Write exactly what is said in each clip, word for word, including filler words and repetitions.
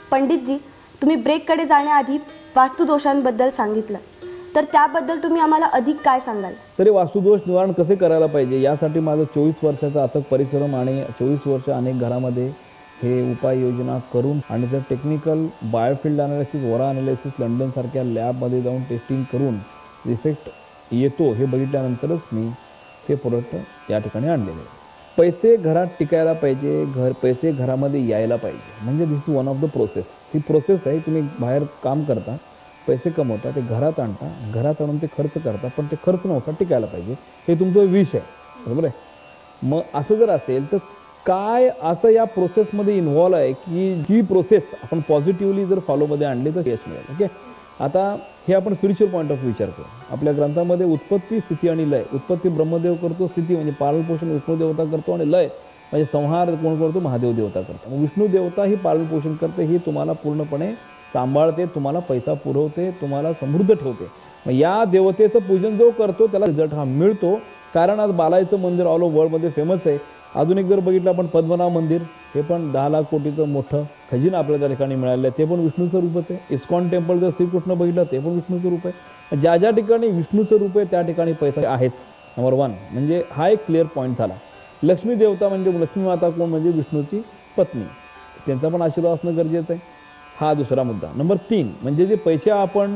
पंडितजी, तुम्ही ब्रेककडे जाण्याआधी वास्तुदोषांबद्दल सांगितलं, तर त्याबद्दल तुम्ही आम्हाला अधिक काय सांगाल? तरी वास्तुदोष निवारण कसे करायला पाहिजे यासाठी माझं चोवीस वर्षाचा अथक परिश्रम आणि चोवीस वर्ष अनेक घरामध्ये हे उपाययोजना करून आणि जर टेक्निकल बायोफिल्ड अनालिसिस, वरा अनालिसिस लंडनसारख्या लॅबमध्ये जाऊन टेस्टिंग करून इफेक्ट येतो हे बघितल्यानंतरच मी ते प्रोडक्ट या ठिकाणी आणलेले आहे. पैसे घरात टिकायला पाहिजे, घर पैसे घरामध्ये यायला पाहिजे, म्हणजे this is one of the process. ही प्रोसेस आहे. तुम्ही बाहेर काम करता, पैसे कमवता, ते घरात आणता, घरात आणून ते खर्च करता, पण ते खर्च नव्हता टिकायला पाहिजे, हे तुमचं विष आहे. बरोबर आहे. मग असं जर असेल तर काय असं या प्रोसेसमध्ये इन्व्हॉल्व आहे की जी प्रोसेस आपण पॉझिटिव्हली जर फॉलोमध्ये आणली तर यश मिळेल. ओके. आता हे आपण स्पिरिच्युअल पॉईंट ऑफ विचार करू. आपल्या ग्रंथामध्ये उत्पत्ती, स्थिती आणि लय. उत्पत्ती ब्रह्मदेव करतो, स्थिती म्हणजे पालनपोषण विष्णू देवता करतो, आणि लय म्हणजे संहार कोण करतो? महादेव देवता करतो. मग विष्णू देवता ही पालनपोषण करते, ही तुम्हाला पूर्णपणे सांभाळते, तुम्हाला पैसा पुरवते, तुम्हाला समृद्ध ठेवते. मग या देवतेचं पूजन जो करतो त्याला रिझल्ट हा मिळतो. कारण आज बालाजीचं मंदिर ऑल ओव्हर वर्ल्डमध्ये फेमस आहे. अजून एक जर बघितलं आपण पद्मनाभ मंदिर, हे पण दहा लाख कोटीचं मोठं खजिना आपल्या त्या ठिकाणी मिळालं आहे, ते पण विष्णूचं रूपच आहे. इस्कॉन टेम्पल जर श्रीकृष्ण बघितलं ते पण विष्णूचं रूप आहे. ज्या ज्या ठिकाणी विष्णूचं रूप आहे त्या ठिकाणी पैसा आहेच. नंबर वन म्हणजे हा एक क्लिअर पॉईंट झाला. लक्ष्मी देवता म्हणजे लक्ष्मी माता कोण? म्हणजे विष्णूची पत्नी, त्यांचा पण आशीर्वाद असणं गरजेचं आहे. हा दुसरा मुद्दा. नंबर तीन म्हणजे जे पैसे आपण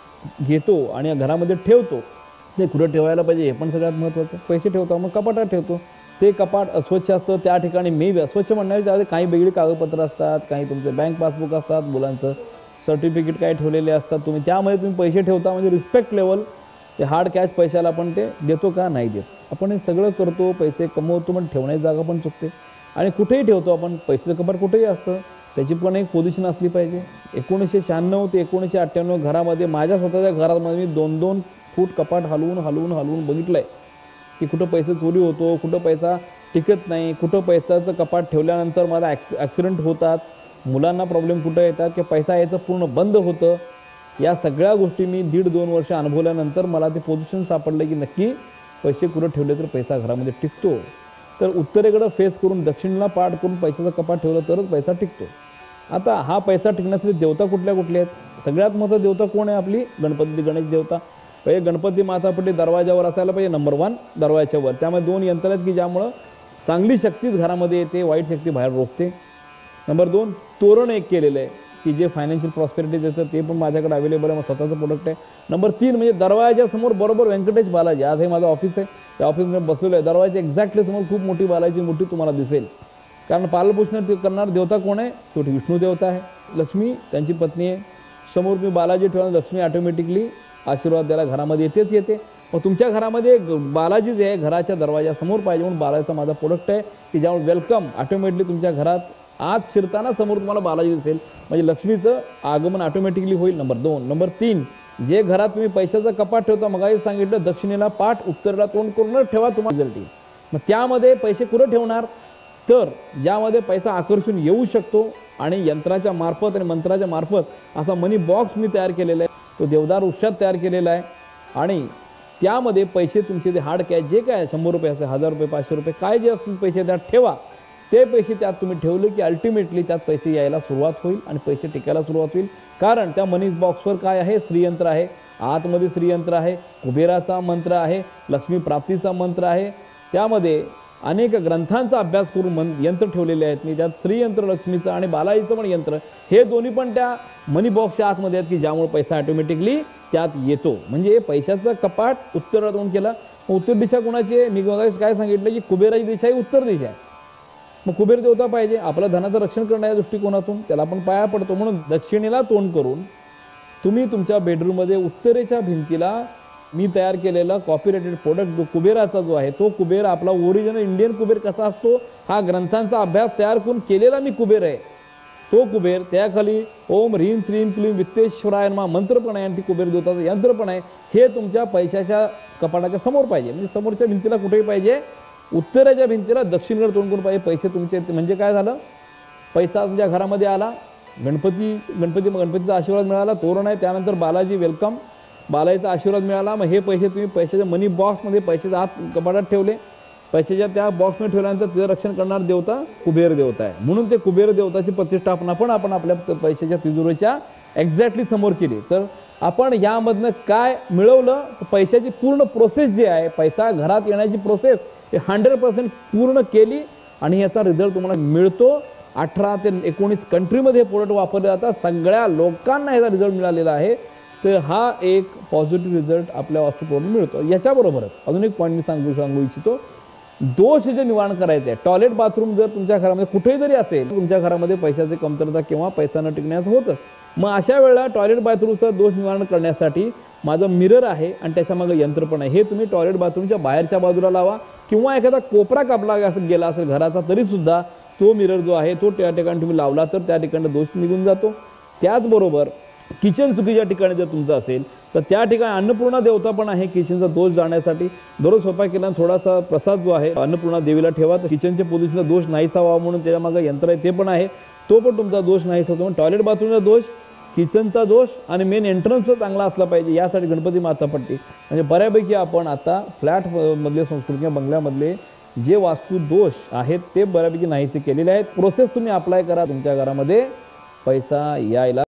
घेतो आणि घरामध्ये ठेवतो ते कुठं ठेवायला पाहिजे हे पण सगळ्यात महत्त्वाचं. पैसे ठेवतो मग कपाटात ठेवतो, ते कपाट अस्वच्छ असतं, त्या ठिकाणी मे बी अस्वच्छ म्हणण्याच्या त्यामध्ये काही वेगळी कागदपत्र असतात, काही तुमचे बँक पासबुक असतात, मुलांचं सर्टिफिकेट काही ठेवलेले असतात, तुम्ही त्यामध्ये तुम्ही पैसे ठेवता, म्हणजे रिस्पेक्ट लेवल ते हार्ड कॅश पैशाला आपण ते देतो का? नाही देत. आपण हे सगळं करतो, पैसे कमवतो, पण ठेवण्याची जागा पण चुकते. आणि कुठेही ठेवतो आपण, पैशाचं कपाट कुठेही असतं, त्याची पण एक पोझिशन असली पाहिजे. एकोणीसशे शहाण्णव ते एकोणीसशे अठ्ठ्याण्णव घरामध्ये माझ्या स्वतःच्या घरामध्ये मी दोन दोन फूट कपाट हलवून हलवून हलवून बघितलं आहे की कुठं पैसे चोरी होतो, कुठं पैसा टिकत नाही, कुठं पैशाचं कपाट ठेवल्यानंतर मला ॲक्स ॲक्सिडेंट होतात, मुलांना प्रॉब्लेम कुठं येतात की पैसा यायचं पूर्ण बंद होतं. या सगळ्या गोष्टी मी दीड दोन वर्ष अनुभवल्यानंतर मला ते पोझिशन सापडलं की नक्की पैसे कुठं ठेवले तर पैसा घरामध्ये टिकतो. तर उत्तरेकडं फेस करून दक्षिणेला पाठ करून पैशाचं कपाट ठेवलं तरच पैसा टिकतो. आता हा पैसा टिकण्यासाठी देवता कुठल्या कुठल्या आहेत? सगळ्यात मोठं देवता कोण आहे? आपली गणपती, गणेश देवता. पहिले गणपती माता पडली दरवाजावर असायला पाहिजे, नंबर वन दरवाजाच्यावर. त्यामुळे दोन यंत्र आहेत की ज्यामुळं चांगली शक्तीच घरामध्ये येते, वाईट शक्ती बाहेर रोखते. नंबर दोन तोरण एक केलेलं आहे की जे फायनान्शियल प्रॉस्पेरिटी देतं, ते पण माझ्याकडे अवेलेबल आहे, मग स्वतःचं प्रोडक्ट आहे. नंबर तीन म्हणजे दरवाजासमोर बरोबर व्यंकटेश बालाजी, आज हे माझं ऑफिस आहे, त्या ऑफिसमध्ये बसलेलं आहे. दरवाजाच्या एक्झॅक्टली समोर खूप मोठी बालाजी मूर्ती तुम्हाला दिसेल. कारण पालनपोषण करणार देवता कोण आहे? शेवटी विष्णू देवता आहे. लक्ष्मी त्यांची पत्नी आहे. समोर मी बालाजी ठेवणार, लक्ष्मी ऑटोमॅटिकली आशीर्वाद द्यायला घरामध्ये येतेच येते. मग तुमच्या घरामध्ये बालाजी जे आहे घराच्या दरवाजासमोर पाहिजे, म्हणून बालाजीचा माझा प्रोडक्ट आहे की ज्यामुळे वेलकम ऑटोमॅटिकली तुमच्या घरात आत शिरताना समोर तुम्हाला बालाजी दिसेल, म्हणजे लक्ष्मीचं आगमन ऑटोमॅटिकली होईल. नंबर दोन. नंबर तीन जे घरात तुम्ही पैशाचं कपाट ठेवता, मगाही सांगितलं दक्षिणेला पाठ उत्तरेला तोंड करूनच ठेवा, तुम्हाला रिझल्ट येईल. मग त्यामध्ये पैसे कुठं ठेवणार? तर ज्यामध्ये पैसा आकर्षून येऊ शकतो आणि यंत्राच्या मार्फत आणि मंत्राच्या मार्फत असा मनी बॉक्स मी तयार केलेला आहे, तो देवदार वृक्षात तयार केलेला आहे. आणि त्यामध्ये पैसे तुमचे ते हार्ड कॅश जे काय शंभर रुपये असेल, हजार रुपये, पाचशे रुपये काय जे असतील पैसे त्यात ठेवा. ते पैसे त्यात तुम्ही ठेवले की अल्टिमेटली त्यात पैसे यायला सुरुवात होईल आणि पैसे टिकायला सुरुवात होईल. कारण त्या मनी बॉक्सवर काय आहे? श्रीयंत्र आहे, आतमध्ये श्रीयंत्र आहे, कुबेराचा मंत्र आहे, लक्ष्मी प्राप्तीचा मंत्र आहे. त्यामध्ये अनेक ग्रंथांचा अभ्यास करून मन यंत्र ठेवलेले आहेत मी, त्यात श्रीयंत्र लक्ष्मीचं आणि बालाजीचं पण यंत्र, हे दोन्ही पण त्या मनी बॉक्सच्या आतमध्ये आहेत की ज्यामुळे पैसा ऑटोमॅटिकली त्यात येतो. म्हणजे पैशाचं कपाट उत्तराला तोंड केलं. उत्तर दिशा कोणाची आहे? मी काय सांगितलं की कुबेराची दिशा ही उत्तर दिशा आहे. मग कुबेर देवता पाहिजे आपल्या धनाचं रक्षण करण्याच्या दृष्टिकोनातून, त्याला आपण पाया पडतो. म्हणून दक्षिणेला तोंड करून तुम्ही तुमच्या बेडरूममध्ये उत्तरेच्या भिंतीला मी तयार केलेला कॉपीराइटेड प्रोडक्ट जो कुबेराचा जो आहे, तो कुबेर आपला ओरिजिनल इंडियन कुबेर कसा असतो हा ग्रंथांचा अभ्यास तयार करून केलेला मी कुबेर आहे. तो कुबेर त्याखाली ओम ह्रीम श्रीम क्लीम वित्तेश्वराय नमः मंत्र पण आहे आणि ती कुबेर देवताचं यंत्र पण आहे. हे तुमच्या पैशाच्या कपाटाच्या समोर पाहिजे, म्हणजे समोरच्या भिंतीला कुठेही पाहिजे, उत्तरेच्या भिंतीला दक्षिणेकडे तोंड करून पाहिजे. पैसे तुमचे, म्हणजे काय झालं? पैसा तुमच्या घरामध्ये आला, गणपती गणपती गणपतीचा आशीर्वाद मिळाला, तोरण आहे, त्यानंतर बालाजी वेलकम, बालाजीचा आशीर्वाद मिळाला. मग हे पैसे तुम्ही पैशाच्या मनी बॉक्समध्ये पैशाच्या आत कपाटात ठेवले. पैशाच्या त्या बॉक्समध्ये ठेवल्यानंतर तिचं रक्षण करणार देवता कुबेर देवता आहे. म्हणून ते कुबेर देवताची प्रतिष्ठापना पण आपण आपल्या पैशाच्या तिजोरीच्या एक्झॅक्टली समोर केली. तर आपण यामधनं काय मिळवलं, तर पैशाची पूर्ण प्रोसेस जी आहे, पैसा घरात येण्याची प्रोसेस हे हंड्रेड पर्सेंट पूर्ण केली आणि याचा रिझल्ट तुम्हाला मिळतो. अठरा ते एकोणीस कंट्रीमध्ये हे प्रोडक्ट वापरले जातात. सगळ्या लोकांना याचा रिझल्ट मिळालेला आहे. तर हा एक पॉझिटिव्ह रिझल्ट आपल्या वास्तू प्रोडक्ट मिळतो. याच्याबरोबरच अजून एक पॉईंट मी सांगू सांगू इच्छितो. दोष जे निवारण करायचे आहे, टॉयलेट बाथरूम जर तुमच्या घरामध्ये कुठेही जरी असेल, तुमच्या घरामध्ये पैशाची कमतरता किंवा पैसा न टिकण्यास होतच. मग अशा वेळेला टॉयलेट बाथरूमचा दोष निवारण करण्यासाठी माझं मिरर आहे आणि त्याच्यामागे यंत्र पण आहे. हे तुम्ही टॉयलेट बाथरूमच्या बाहेरच्या बाजूला लावा किंवा एखादा कोपरा कापला गेला असेल घराचा तरीसुद्धा तो मिरर जो आहे तो त्या ठिकाणी तुम्ही लावला तर त्या ठिकाणी दोष निघून जातो. त्याचबरोबर किचन चुकीच्या ठिकाणी जर तुमचं असेल तर त्या ठिकाणी अन्नपूर्णा देवता पण आहे. किचनचा दोष जाण्यासाठी दररोज स्वयंपाक केल्यानं थोडासा प्रसाद जो आहे अन्नपूर्णा देवीला ठेवा, तर किचनच्या पोझिशनला दोष नाहीसा व्हावा म्हणून त्याच्यामागे यंत्र आहे ते पण आहे. तो पण तुमचा दोष नाहीसा होतो. टॉयलेट बाथरूमचा दोष, किचनचा दोष आणि मेन एंट्रन्सचा चांगला असला पाहिजे. यासाठी गणपती माता पट्टी म्हणजे बऱ्यापैकी आपण आता फ्लॅट मधले संस्कृती किंवा बंगल्यामधले जे वास्तू दोष आहेत ते बऱ्यापैकी नाहीसे केलेले आहेत. प्रोसेस तुम्ही अप्लाय करा, तुमच्या घरामध्ये पैसा यायला